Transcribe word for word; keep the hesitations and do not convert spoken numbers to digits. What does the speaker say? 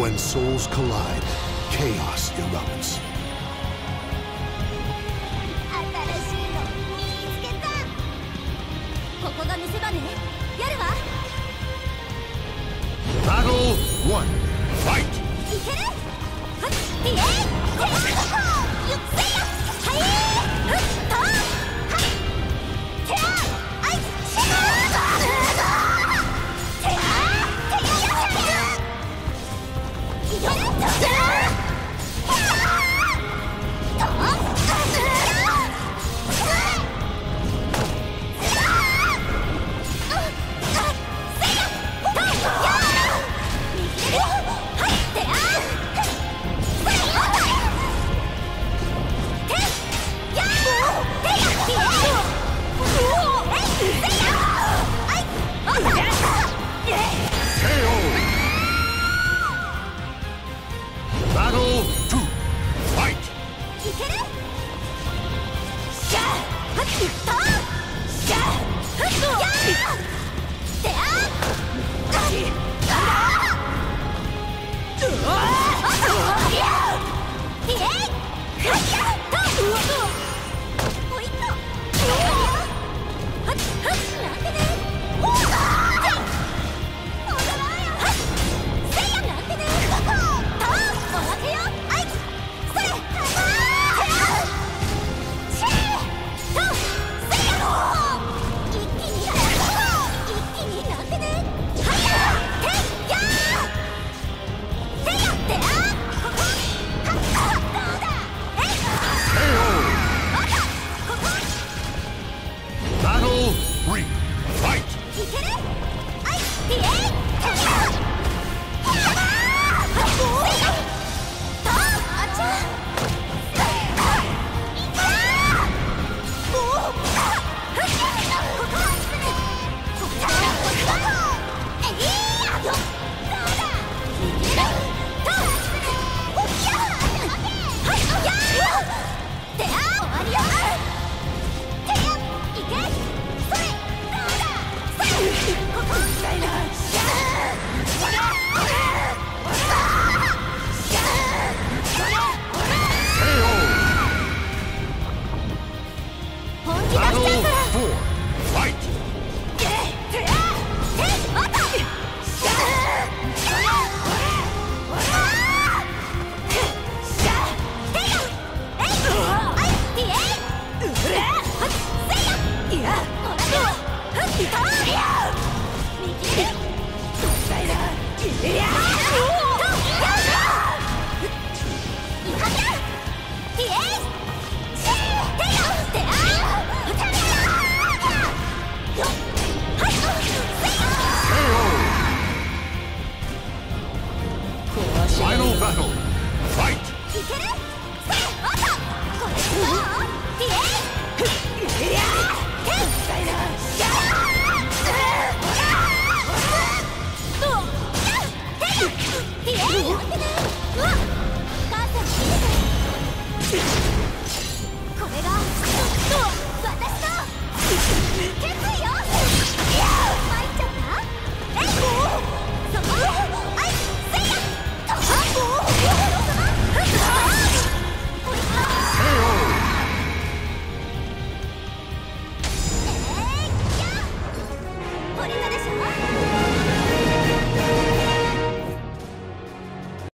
When souls collide, chaos erupts. 新しいの見つけた。ここが見せ場ね。やるわ。 Battle one. Fight. いける。はっ、えい、ここ、ゆっせや、はい、ふっと、はい、てあ、あい、しゃー、てあ、てややや、いける、てあ、へあ、と、あ、 Battle two. Fight. いける。しゃあ、はっ、と、しゃあ、ふっ、やー、てあ、ああ、うわあ、いや、いえい、はっや、と、おいっと、はっ、はっ、なんてね、おー、て、おだらや、はっ、せいや、なんてね、と、おまけよ、あい、それ、ああ、シェー、と、せいや、一気に、一気になんてね、はや、て、やー、せいや、てあ、ここ、はっ、どうだ、えい、 ケーオー. おった、ここ、 Battle three. Fight. いける、あい、てえい、てや、やだー、せいや、と、あちゃ、せいや、いけー、おお、ふっ、ここ、こっちゃ、ここ、えいや、よ、どうだ、いける、と、おっや、はい、やー、てあ、終わりよ、てや、いけ、それ、どうだ、それ、ここ、